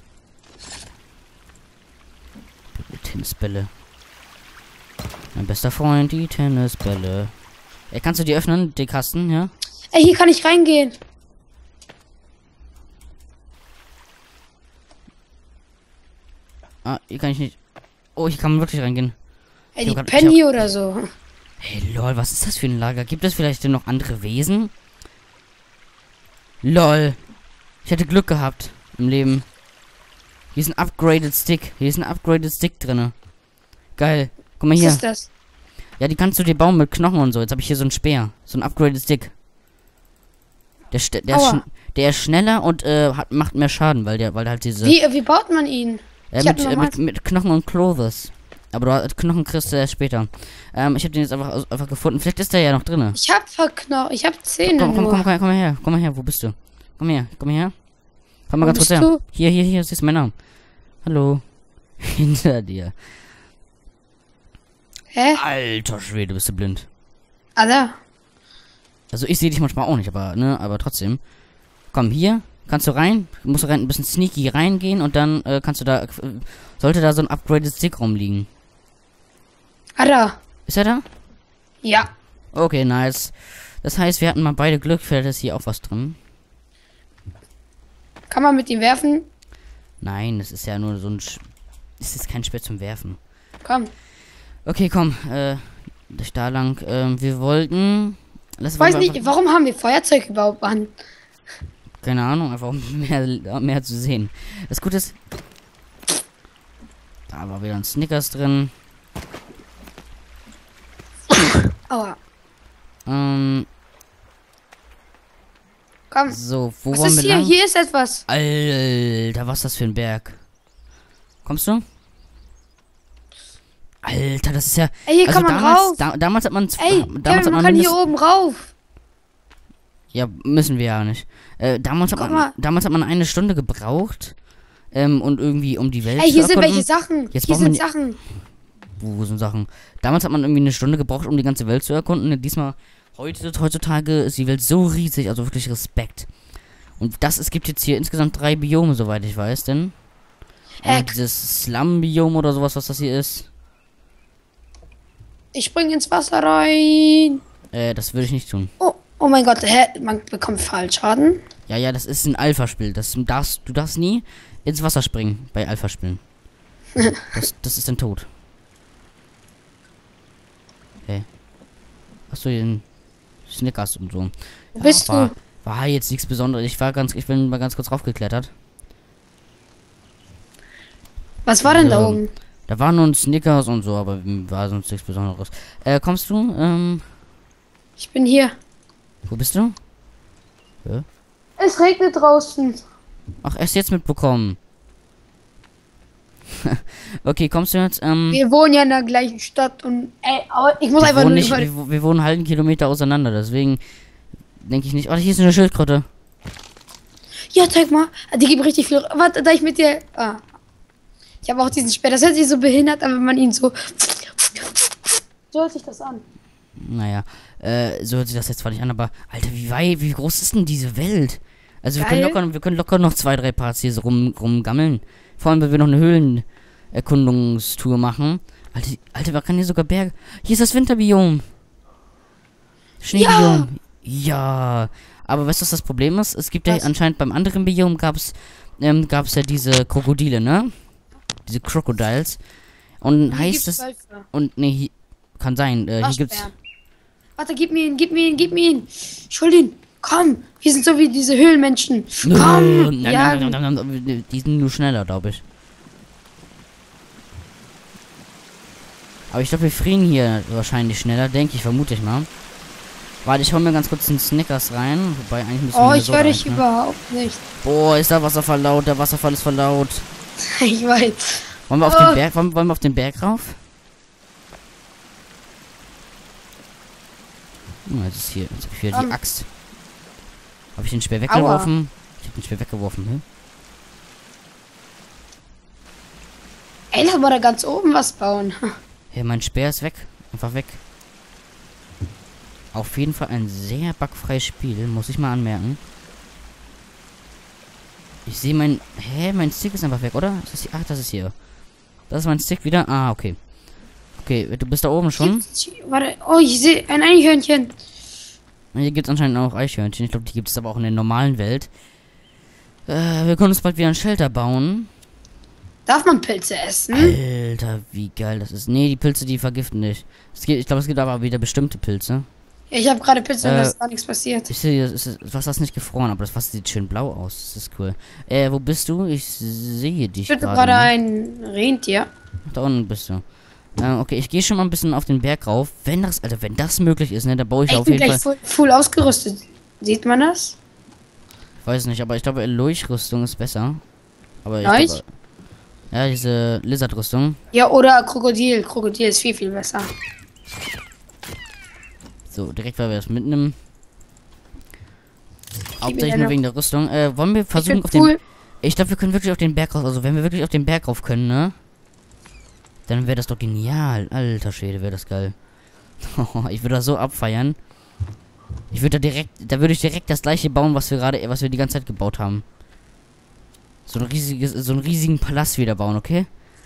Tennisbälle. Mein bester Freund, die Tennisbälle. Ey, kannst du die öffnen, die Kasten, ja? Ey, hier kann ich reingehen. Ah, hier kann ich nicht. Oh, hier kann man wirklich reingehen. Ey, Ich die hab grad- pennen ich hier oder so. Hey, lol, was ist das für ein Lager? Gibt es vielleicht denn noch andere Wesen? Lol. Ich hätte Glück gehabt im Leben. Hier ist ein upgraded Stick. Hier ist ein upgraded Stick drinne. Geil. Guck mal Was hier. ist das? Ja, die kannst du dir bauen mit Knochen und so. Jetzt habe ich hier so einen Speer. So ein upgraded Stick. Der, st- der, ist, Aua. schn der ist schneller und äh, hat, macht mehr Schaden, weil der, weil der halt diese... Wie, wie baut man ihn? Äh, Ich mit, hab äh, noch mit, mit Knochen und Clothes. Aber du hast, Knochen kriegst du erst später. Ähm, ich habe den jetzt einfach, aus- einfach gefunden. Vielleicht ist der ja noch drinne. Ich hab verknocht. Ich hab Zähne Komm, komm, nur. komm, komm, komm mal her. Komm mal her. Wo bist du? Komm her. Komm her. Komm mal Wo ganz kurz bist her. du? Hier, hier, hier. Siehst du meinen Namen. Hallo. Hinter dir. Hä? Alter Schwede, bist du blind. Ah, da. Also ich sehe dich manchmal auch nicht, aber, ne, aber trotzdem. Komm, hier. Kannst du rein. Du musst rein, ein bisschen sneaky reingehen und dann äh, kannst du da... Äh, sollte da so ein upgraded Stick rumliegen. Ah, da. Ist er da? Ja. Okay, nice. Das heißt, wir hatten mal beide Glück. Vielleicht ist hier auch was drin. Kann man mit ihm werfen? Nein, das ist ja nur so ein... Sch das ist kein Speer zum Werfen. Komm. Okay, komm. Äh, da lang. Ähm, wir wollten... Lass Ich weiß mal- nicht, warum haben wir Feuerzeug überhaupt an? Keine Ahnung, einfach um mehr, mehr zu sehen. Das Gute ist... Da war wieder ein Snickers drin. Aua. Ähm, Komm. so, wo Was wollen ist wir hier? lang? Hier ist etwas. Alter, was ist das für ein Berg? Kommst du? Alter, das ist ja... Ey, hier also kann man damals, rauf. Da, damals hat man... Ey, damals Kevin, hat man man kann hier mindestens- oben rauf. Ja, müssen wir ja nicht. Äh, damals hat Guck man, mal. damals hat man eine Stunde gebraucht, Ähm, und irgendwie um die Welt Ey, hier zu sind erkunden. welche Sachen. Jetzt hier braucht man sind Sachen. Wo sind Sachen? Damals hat man irgendwie eine Stunde gebraucht, um die ganze Welt zu erkunden. Diesmal, heute, heutzutage ist die Welt so riesig, also wirklich Respekt. Und das, es gibt jetzt hier insgesamt drei Biome, soweit ich weiß, denn. Äh, Und dieses Slum-Biom oder sowas, was das hier ist. Ich spring ins Wasser rein. Äh, das würde ich nicht tun. Oh, oh mein Gott, hä? Man bekommt Fallschaden. Ja, ja, das ist ein Alpha-Spiel. Das du darfst, du darfst nie ins Wasser springen bei Alpha-Spielen. das, das ist ein Tod. Hey. Achso, hier ein Snickers und so. Wo bist war, du? War jetzt nichts Besonderes. Ich war ganz, ich bin mal ganz kurz raufgeklettert. Was war denn da Ja. oben? Da war nur ein Snickers und so, aber war sonst nichts Besonderes. Äh, kommst du? Ähm, Ich bin hier. wo bist du? Ja? Es regnet draußen. Ach, erst jetzt mitbekommen. Okay, kommst du jetzt? Ähm, Wir wohnen ja in der gleichen Stadt und ey, aber ich muss wir, einfach wohnen nur nicht, über. wir, wo- wir wohnen einen halben Kilometer auseinander, deswegen denke ich nicht. Oh, hier ist eine Schildkröte. Ja, zeig mal. Die gibt richtig viel. Warte, da ich mit dir. Ah. Ich habe auch diesen Speer. Das hört sich so behindert an, wenn man ihn so. So hört sich das an. Naja, äh, so hört sich das jetzt zwar nicht an, aber Alter, wie weit, wie groß ist denn diese Welt? Also wir können Geil. locker, wir können locker noch zwei, drei Parts hier so rum, rumgammeln. Vor allem, wenn wir noch eine Höhlenerkundungstour machen. Alter, Alter, man kann hier sogar Berge. Hier ist das Winterbiom. Schneebiom. Ja. Aber weißt du, was das Problem ist? Es gibt ja Was? anscheinend beim anderen Biom gab's, ähm, gab's ja diese Krokodile, ne? Diese Crocodiles. Und Hier heißt gibt's es. Wölfe. Und nee, hier, kann sein. Äh, hier gibt's. Waschbären. Warte, gib mir ihn, gib mir ihn, gib mir ihn. Ich hol ihn. Komm, wir sind so wie diese Höhlenmenschen. Komm. Nein, Ja, nein, nein, nein, nein, die sind nur schneller, glaube ich. Aber ich glaube, wir frieren hier wahrscheinlich schneller, denke ich, vermute ich mal. Warte, ich hol mir ganz kurz den Snickers rein. Wobei, eigentlich müssen oh, wir ich so höre dich rein, ne? überhaupt nicht. Boah, ist der Wasserfall laut, der Wasserfall ist voll laut. Ich weiß. Wollen wir auf Oh. den Berg, wollen, wollen wir auf den Berg rauf? Hm, jetzt ist hier, jetzt hab ich wieder die Ähm. Axt. Habe ich den Speer weggeworfen? Ich habe den Speer weggeworfen, hm? Ey, lass mal da ganz oben was bauen. Hey, mein Speer ist weg. Einfach weg. Auf jeden Fall ein sehr bugfreies Spiel, muss ich mal anmerken. Ich sehe mein... Hä? Mein Stick ist einfach weg, oder? Ist das hier? Ach, das ist hier. Das ist mein Stick wieder. Ah, okay. Okay, du bist da oben schon. Gibt's- Warte, oh, ich sehe ein Eichhörnchen. Hier gibt es anscheinend auch Eichhörnchen. Ich glaube, die gibt es aber auch in der normalen Welt. Äh, wir können uns bald wieder ein Shelter bauen. Darf man Pilze essen? Alter, wie geil das ist. Nee, die Pilze, die vergiften nicht. Es gibt, ich glaube, es gibt aber wieder bestimmte Pilze. Ja, ich habe gerade Pilze und Äh, da ist gar nichts passiert. Ich sehe, das, ist, das Wasser ist nicht gefroren, aber das Wasser sieht schön blau aus. Das ist cool. Äh, wo bist du? Ich sehe dich Ich töte gerade. gerade ne? ein Rentier. Da unten bist du. Äh, okay, ich gehe schon mal ein bisschen auf den Berg rauf. Wenn das, Alter, wenn das möglich ist, ne, da baue ich Ey, ich auf bin jeden gleich Fall. full, full ausgerüstet. Sieht man das? Ich weiß nicht, aber ich glaube, Lurch-Rüstung ist besser. Aber ich Lurch? glaube, ja, diese Lizard-Rüstung. Ja, oder Krokodil. Krokodil ist viel, viel besser. So, direkt, weil wir das mitnehmen. mir Hauptsächlich deine- nur wegen der Rüstung. Äh, wollen wir Ich versuchen, find auf den. cool. Ich glaube, wir können wirklich auf den Berg rauf. Also, wenn wir wirklich auf den Berg rauf können, ne? Dann wäre das doch genial. Alter Schwede, wäre das geil. Ich würde das so abfeiern. Ich würde da direkt, da würde ich direkt das gleiche bauen, was wir gerade, was wir die ganze Zeit gebaut haben. So ein riesiges, so einen riesigen Palast wieder bauen, okay?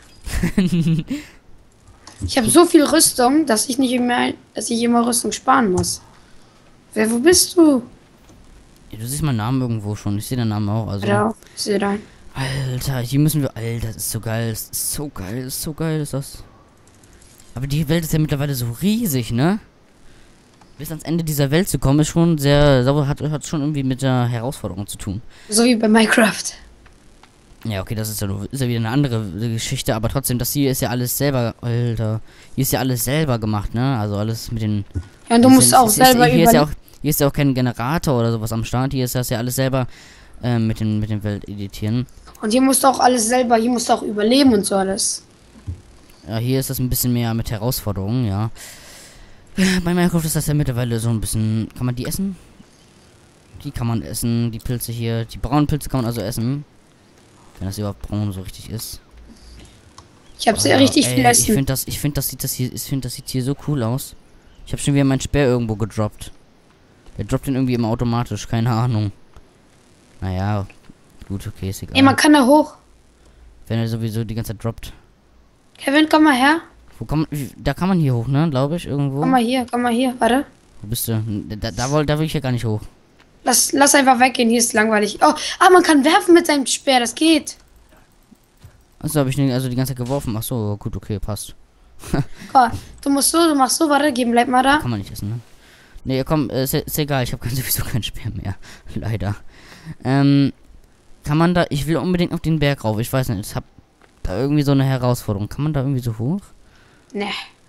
Ich habe so viel Rüstung, dass ich nicht immer, dass ich immer Rüstung sparen muss. Wer, wo bist du? Ja, du siehst meinen Namen irgendwo schon. Ich sehe den Namen auch. Also. Ja, ich sehe da. Alter, hier müssen wir. Alter, das ist so geil. Das ist so geil. Das ist so geil, ist das. Aber die Welt ist ja mittlerweile so riesig, ne? Bis ans Ende dieser Welt zu kommen, ist schon sehr. Hat, hat schon irgendwie mit der Herausforderung zu tun. So wie bei Minecraft. Ja, okay, das ist ja, nur- ist ja wieder eine andere Geschichte, aber trotzdem, das hier ist ja alles selber. Alter. Hier ist ja alles selber gemacht, ne? Also alles mit den. Ja, und du Hier musst ist- auch ist- selber hier ist ja auch, überleben. hier ist ja auch kein Generator oder sowas am Start. Hier ist das ja alles selber äh, mit den mit den Welt editieren. Und hier musst du auch alles selber, hier musst du auch überleben und so alles. Ja, hier ist das ein bisschen mehr mit Herausforderungen, ja. Bei Minecraft ist das ja mittlerweile so ein bisschen. Kann man die essen? Die kann man essen, die Pilze hier. Die braunen Pilze kann man also essen. Wenn das überhaupt braun so richtig ist. Ich habe Oh, sehr richtig ey, viel ich Essen. finde das, ich finde das sieht das hier, ich finde das sieht hier so cool aus. Ich habe schon wieder meinen Speer irgendwo gedroppt. Der droppt den irgendwie immer automatisch, keine Ahnung. Naja, gut, okay, ist egal. Ey, man kann da hoch. Wenn er sowieso die ganze Zeit droppt. Kevin, komm mal her. Wo kann man, wie- da kann man hier hoch, ne? Glaube ich, irgendwo. Komm mal hier, komm mal hier. Warte. Wo bist du? Da, da, woll- da will ich ja gar nicht hoch. Lass, lass einfach weggehen, hier ist langweilig. Oh, ah, man kann werfen mit seinem Speer, das geht. Achso, habe ich den also die ganze Zeit geworfen. Ach so, gut, okay, passt. Oh, du musst so, du machst so, warte, geben, bleib mal da. Kann man nicht essen, ne? Nee, komm, äh, ist, ist egal, ich habe sowieso keinen Speer mehr. Leider. Ähm, kann man da, ich will unbedingt auf den Berg rauf. Ich weiß nicht, ich hab da irgendwie so eine Herausforderung. Kann man da irgendwie so hoch? Ne.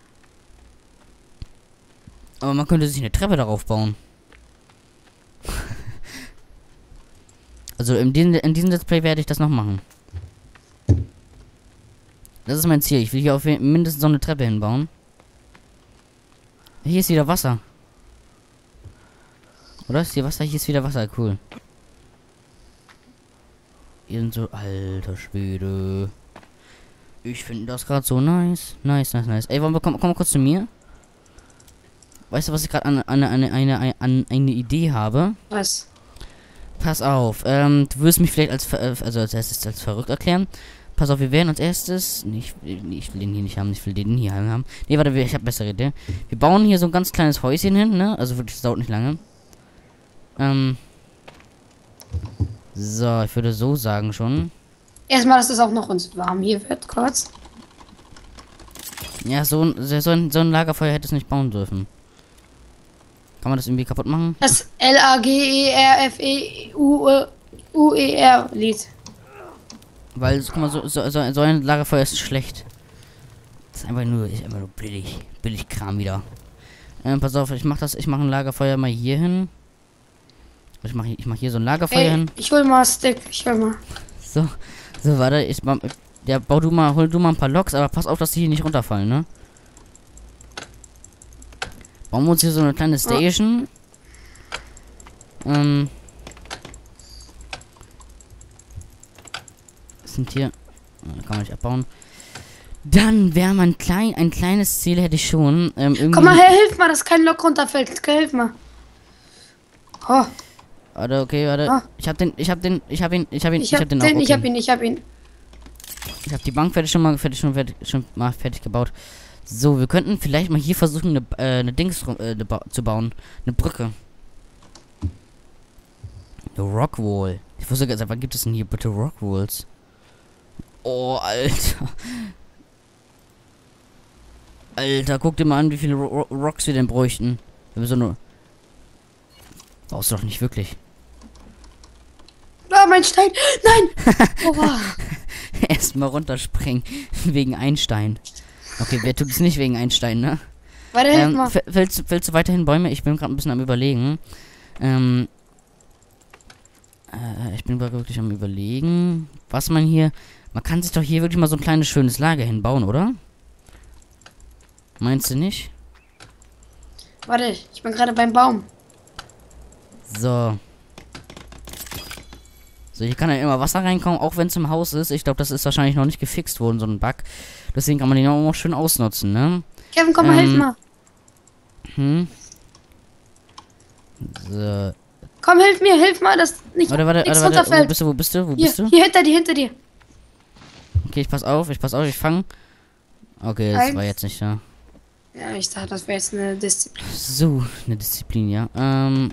Aber man könnte sich eine Treppe darauf bauen. Also in diesem, in diesem Let's Play werde ich das noch machen. Das ist mein Ziel. Ich will hier auf jeden- mindestens so eine Treppe hinbauen. Hier ist wieder Wasser. Oder ist hier Wasser? Hier ist wieder Wasser. Cool. Hier sind so... Alter Schwede. Ich finde das gerade so nice. Nice, nice, nice. Ey, wollen wir, komm, komm mal kurz zu mir. Weißt du, was ich gerade an, an, an, eine, eine, an eine Idee habe? Was? Pass auf. Ähm, du wirst mich vielleicht als... ver- äh, Also als erstes als verrückt erklären. Pass auf, wir werden als erstes... Nee, ich, nee, ich will den hier nicht haben. Ich will den hier haben. Nee, warte, ich habe bessere Idee. Wir bauen hier so ein ganz kleines Häuschen hin, ne? Also wirklich, das dauert nicht lange. Ähm... So, ich würde so sagen schon. Erstmal, dass es auch noch uns warm hier wird, kurz. Ja, so, ein- so, ein, so ein Lagerfeuer hätte es nicht bauen dürfen. Kann man das irgendwie kaputt machen? Das L A G E R F E U U E R Lied. Weil, guck mal, so, so, so so ein Lagerfeuer ist schlecht. Das ist einfach nur, ist einfach nur billig. Billig Kram wieder. Ähm, pass auf, ich mach das, ich mache ein Lagerfeuer mal hier hin. Ich mache ich mach hier so ein Lagerfeuer Ey, hin. ich hol mal Stick, ich hol mal. So, so, warte, ich mach, ja, bau du mal, hol du mal ein paar Loks, aber pass auf, dass die hier nicht runterfallen, ne? Bauen wir uns hier so eine kleine Station. Ähm. Was sind hier? Ah, kann man nicht abbauen. Dann wäre man klein, ein kleines Ziel hätte ich schon. Ähm, irgendwie Komm mal her, hilf mal, dass kein Lok runterfällt. Hilf mal. Oh, Warte, okay, warte. Ah. Ich hab den, ich hab den, ich hab ihn, ich hab ihn, ich hab, den, auch, ich okay. hab ihn, ich hab ihn. Ich hab die Bank fertig schon mal fertig schon fertig schon mal fertig gebaut. So, wir könnten vielleicht mal hier versuchen, eine, äh, eine Dings rum- äh, ne ba zu bauen. Eine Brücke. Eine Rockwall. Ich wusste gar nicht, wann gibt es denn hier bitte Rockwalls? Oh, Alter. Alter, guck dir mal an, wie viele Ro Ro Rocks wir denn bräuchten. Wenn wir so nur. Brauchst du doch nicht wirklich. Ah, mein Stein. Nein. Oha. Erstmal runterspringen. Wegen Einstein. Okay, wer tut es nicht wegen Einstein, ne? Warte, hilf Ähm, mal. f- willst, du- willst du weiterhin Bäume? Ich bin gerade ein bisschen am Überlegen. Ähm. Äh, ich bin gerade wirklich am Überlegen, was man hier. Man kann sich doch hier wirklich mal so ein kleines schönes Lager hinbauen, oder? Meinst du nicht? Warte, ich bin gerade beim Baum. So. So, hier kann ja immer Wasser reinkommen, auch wenn es im Haus ist. Ich glaube, das ist wahrscheinlich noch nicht gefixt worden, so ein Bug. Deswegen kann man den auch noch schön ausnutzen, ne? Kevin, komm mal, Ähm, hilf mal. Hm. So. Komm, hilf mir, hilf mal, dass nicht Warte, warte, nichts warte, warte. Wo runterfällt. bist du, wo bist du, wo Hier, bist du? hier hinter dir, hinter dir. Okay, ich pass auf, ich pass auf, ich fange. Okay, das Eins. war jetzt nicht da. Ja, ich dachte, das wäre jetzt eine Disziplin. So, eine Disziplin, ja. Ähm.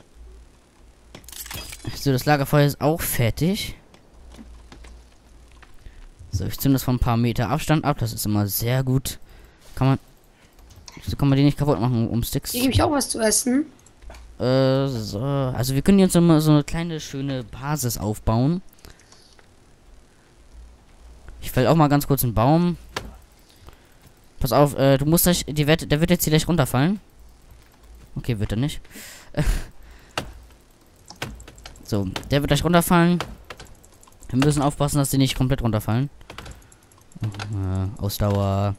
So, das Lagerfeuer ist auch fertig. So, ich zünde das von ein paar Meter Abstand ab. Das ist immer sehr gut. Kann man. So kann man die nicht kaputt machen, um Sticks. Hier gebe ich auch was zu essen. Äh, so. Also wir können jetzt so, mal so eine kleine, schöne Basis aufbauen. Ich fäll auch mal ganz kurz einen Baum. Pass auf, äh, du musst gleich, die wird, der wird jetzt hier gleich runterfallen. Okay, wird er nicht. So, der wird gleich runterfallen. Wir müssen aufpassen, dass die nicht komplett runterfallen. Äh, Ausdauer.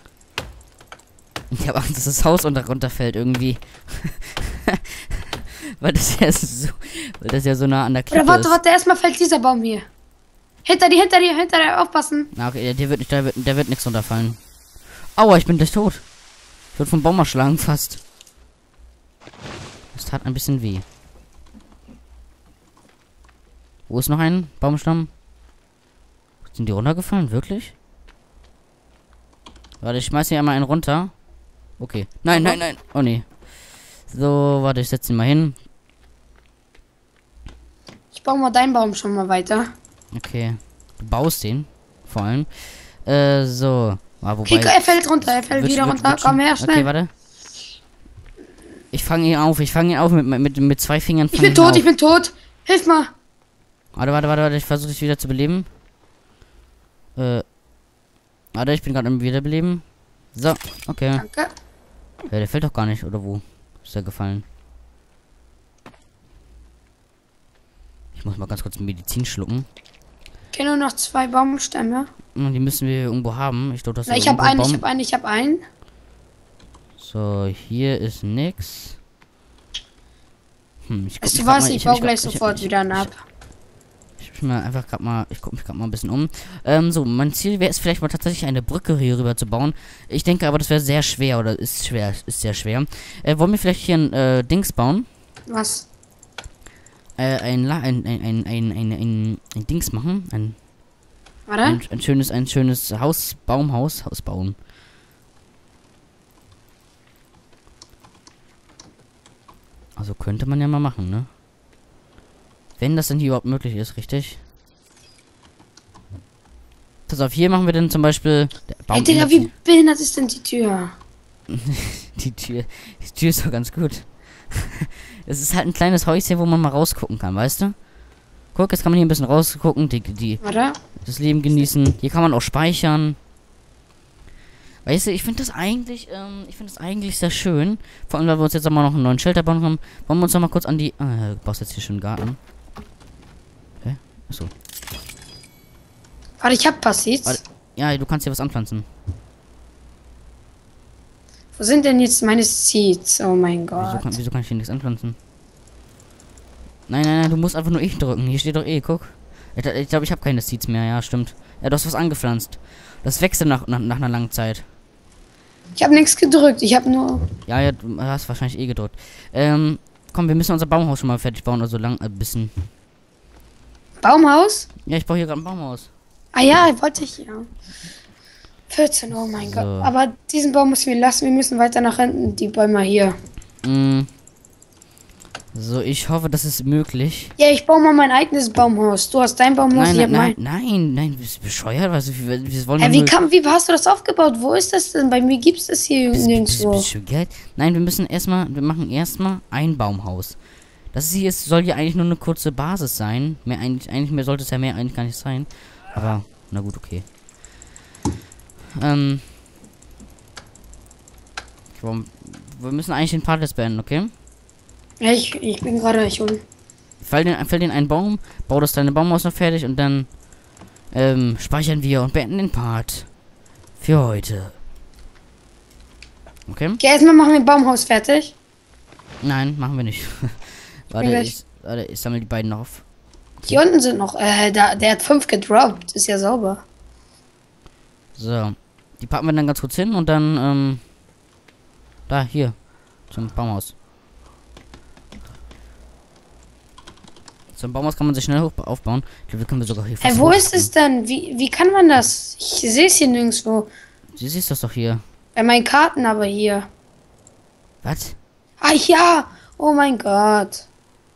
Ich habe Angst, dass das Haus unter runterfällt irgendwie. weil das ja so, weil das ja so nah an der Klippe Oder warte, ist. warte, erstmal fällt dieser Baum hier. Hinter dir, hinter dir, hinter dir, aufpassen. Na, okay, der wird nicht, der wird, der wird nichts runterfallen. Aua, ich bin gleich tot. Ich wurde vom Baum erschlagen fast. Das tat ein bisschen weh. Wo ist noch ein Baumstamm? Sind die runtergefallen? Wirklich? Warte, ich schmeiß hier einmal einen runter. Okay. Nein, nein, nein. Oh nee. So, warte, ich setze ihn mal hin. Ich baue mal deinen Baum schon mal weiter. Okay. Du baust den. Vor allem. Äh, so. Ah, wobei, Okay, er fällt runter, er fällt wird- wieder wird- runter. wird schon- Komm her, schnell. Okay, warte. Ich fange ihn auf. Ich fange ihn auf mit, mit, mit zwei Fingern. Ich fang bin ihn tot, auf. ich bin tot. Hilf mal. Warte, warte, warte, warte. Ich versuche dich wieder zu beleben. Äh. Warte, ich bin gerade im Wiederbeleben. So, okay. Danke. Ja, der fällt doch gar nicht, oder wo? Ist der gefallen? Ich muss mal ganz kurz Medizin schlucken. Okay, nur noch zwei Baumstämme. Und die müssen wir irgendwo haben. Ich glaube, das Na, ist ich habe irgendwo einen, ein ich habe einen, ich habe einen. So, hier ist nix. Hm, ich guck Weißt mich du grad was, mal- ich baue ich- gleich ich- sofort ich- wieder ich- ab. Ich, ich mir einfach gerade mal, ich gucke mich gerade mal ein bisschen um. Ähm, so, mein Ziel wäre es vielleicht mal tatsächlich eine Brücke hier rüber zu bauen. Ich denke aber, das wäre sehr schwer oder ist schwer, ist sehr schwer. Äh, wollen wir vielleicht hier ein äh, Dings bauen? Was? Äh, ein, La ein, ein, ein, ein, ein, ein, ein Dings machen? Ein, Warte. ein, ein schönes, ein schönes Haus, Baumhaus, Haus bauen. Also könnte man ja mal machen, ne? Wenn das denn hier überhaupt möglich ist, richtig? Pass auf, hier machen wir dann zum Beispiel... Der Baum Ey, Digga, wie behindert ist denn die Tür? die Tür, die Tür ist doch ganz gut. Es ist halt ein kleines Häuschen, wo man mal rausgucken kann, weißt du? Guck, jetzt kann man hier ein bisschen rausgucken, die, die, Warte. das Leben genießen. Hier kann man auch speichern. Weißt du, ich finde das eigentlich, ähm, ich finde das eigentlich sehr schön. Vor allem, weil wir uns jetzt auch mal noch einen neuen Shelter bauen haben. Wollen wir uns noch mal kurz an die... Ah, du baust jetzt hier schon einen Garten. Okay, achso. Warte, ich hab Passis. Warte. Ja, du kannst hier was anpflanzen. Wo sind denn jetzt meine Seeds? Oh mein Wieso Gott. kann, wieso kann ich hier nichts anpflanzen? Nein, nein, nein, du musst einfach nur E drücken. Hier steht doch E, guck. Ich glaube, ich, glaub, ich habe keine Seeds mehr, ja, stimmt. Ja, du hast was angepflanzt. Das wächst dann nach, nach, nach einer langen Zeit. Ich habe nichts gedrückt. Ich habe nur... Ja, ja, du hast wahrscheinlich E gedrückt. Ähm, komm, wir müssen unser Baumhaus schon mal fertig bauen, also lang, ein bisschen. Baumhaus? Ja, ich baue hier gerade ein Baumhaus. Ah ja, wollte ich ja. vierzehn, oh mein So. Gott. Aber diesen Baum müssen wir lassen. Wir müssen weiter nach hinten. Die Bäume hier. Mm. So, ich hoffe, das ist möglich. Ja, ich baue mal mein eigenes Baumhaus. Du hast dein Baumhaus, Nein, ich nein, hab nein, mein. nein, nein, bist du bescheuert? Was, wir, wir wollen Hä, doch wie, nur- kam, wie hast du das aufgebaut? Wo ist das denn? Bei mir gibt's das hier Bist, bist, nirgendwo. bist du Geld? Nein, wir müssen erstmal, wir machen erstmal ein Baumhaus. Das hier ist, soll ja eigentlich nur eine kurze Basis sein. Mehr eigentlich, eigentlich mehr sollte es ja mehr eigentlich gar nicht sein. Aber, na gut, okay. Ähm. Warum- Wir müssen eigentlich den Part jetzt beenden, okay? Ja, ich, ich bin gerade schon. Fall den, fall den einen Baum, bau das deine Baumhaus noch fertig und dann ähm, speichern wir und beenden den Part für heute. Okay? Okay, erstmal machen wir ein Baumhaus fertig. Nein, machen wir nicht. Warte, Vielleicht. ich, warte, ich sammle die beiden auf. Hier unten sind noch, äh, da, der hat fünf gedroppt. Ist ja sauber. So. Die packen wir dann ganz kurz hin und dann, ähm, da, hier, zum Baumhaus. Zum Baumhaus kann man sich schnell hoch aufbauen. Ich glaube, wir können wir sogar hier Hey, fast wo hoch- ist es denn? Wie, wie kann man das? Ich sehe es hier nirgendwo. Du siehst das doch hier. Bei meinen Karten aber hier. Was? Ah ja! Oh mein Gott.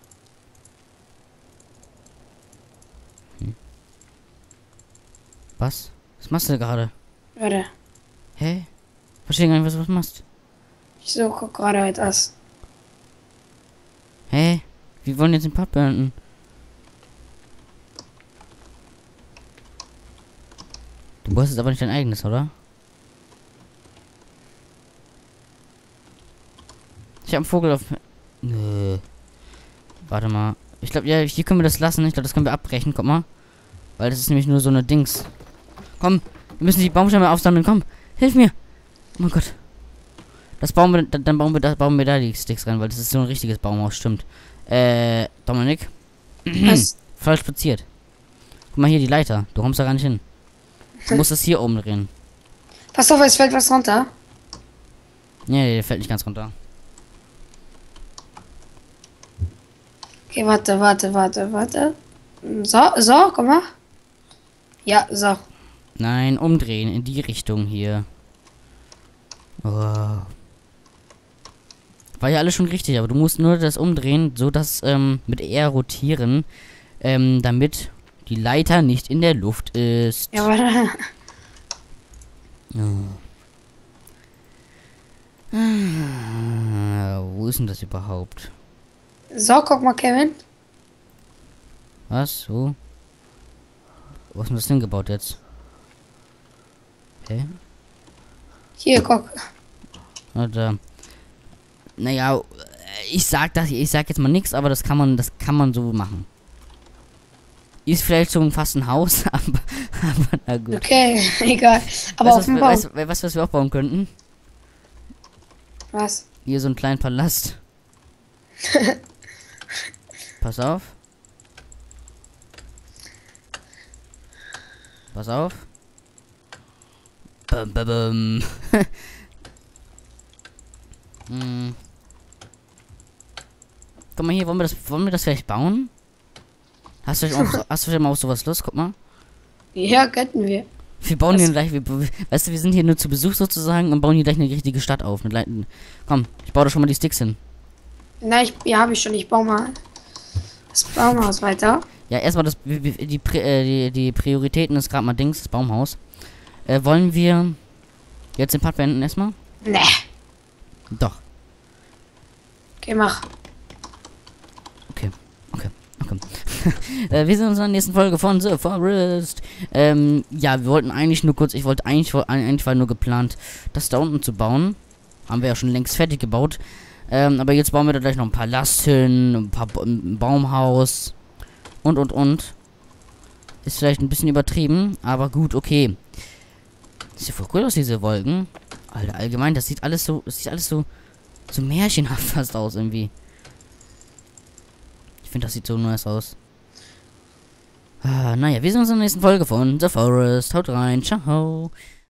Was? Was machst du gerade? Warte. Hä? Verstehe gar nicht, was du was machst. Ich suche gerade etwas. Hä? Wir wollen jetzt den Part beenden. Du brauchst jetzt aber nicht dein eigenes, oder? Ich habe einen Vogel auf... Nö. Warte mal. Ich glaube, ja, hier können wir das lassen. Ich glaube, das können wir abbrechen. Guck mal. Weil das ist nämlich nur so eine Dings. Komm, wir müssen die Baumstämme aufsammeln. Komm, hilf mir. Oh mein Gott. Das bauen wir, dann dann bauen wir, da bauen wir da die Sticks rein, weil das ist so ein richtiges Baumhaus, stimmt. Äh, Dominik? Was? Falsch platziert. Guck mal hier, die Leiter. Du kommst da gar nicht hin. Du musst es hier oben drehen. Pass auf, es fällt was runter. Nee, der fällt nicht ganz runter. Okay, warte, warte, warte, warte. So, so, komm mal. Ja, so. Nein, umdrehen. In die Richtung hier. Oh. War ja alles schon richtig, aber du musst nur das umdrehen, so dass ähm, mit R rotieren, ähm, damit die Leiter nicht in der Luft ist. Ja, warte. Oh. Ah, wo ist denn das überhaupt? So, guck mal, Kevin. Was? So? Wo ist denn das denn gebaut jetzt? Hä? Hier, guck. Oder, naja, ich sag das, ich sag jetzt mal nichts, aber das kann man, das kann man so machen. Ist vielleicht schon fast ein Haus, aber, aber na gut. Okay, egal. Aber weißt, auf dem was, Baum. weißt, weißt, was wir auch bauen könnten? Was? Hier so einen kleinen Palast. Pass auf. Pass auf. Bum, bum, bum. hm. Guck mal hier, wollen wir das, wollen wir das vielleicht bauen? Hast du vielleicht auch, hast du vielleicht mal auf sowas Lust? Guck mal. Ja, könnten wir. Wir bauen Was? hier gleich, wir, weißt du, wir sind hier nur zu Besuch sozusagen und bauen hier gleich eine richtige Stadt auf. Mit Leiten. Komm, ich baue da schon mal die Sticks hin. Nein, ich, ja, habe ich schon. Ich baue mal das Baumhaus weiter. Ja, erstmal das, die, die, Pri- äh, die, die Prioritäten ist gerade mal Dings, das Baumhaus. Äh, wollen wir jetzt den Part beenden erstmal? Nee. Doch. Okay, mach. Okay, okay, okay. äh, wir sehen uns in der nächsten Folge von The Forest. Ähm, ja, wir wollten eigentlich nur kurz, ich wollte eigentlich, eigentlich war nur geplant, das da unten zu bauen. Haben wir ja schon längst fertig gebaut. Ähm, aber jetzt bauen wir da gleich noch ein Palast hin, ein, paar, ein Baumhaus und und und. Ist vielleicht ein bisschen übertrieben, aber gut, okay. Sieht ja voll cool aus, diese Wolken. Alter, allgemein, das sieht alles so, das sieht alles so, so märchenhaft fast aus irgendwie. Ich finde, das sieht so nice aus. Ah, naja, wir sehen uns in der nächsten Folge von The Forest. Haut rein, ciao.